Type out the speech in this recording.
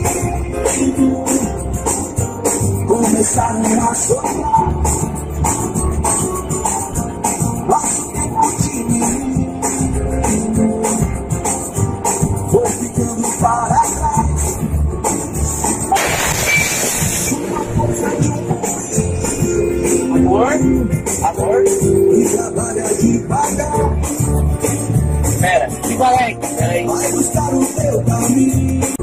Começaram a chorar. Nosso tempo de mim foi ficando para trás. Uma coisa de Amor? Amor? e trabalha devagar. Pera, igual aí. Pera aí. Vai buscar o teu caminho.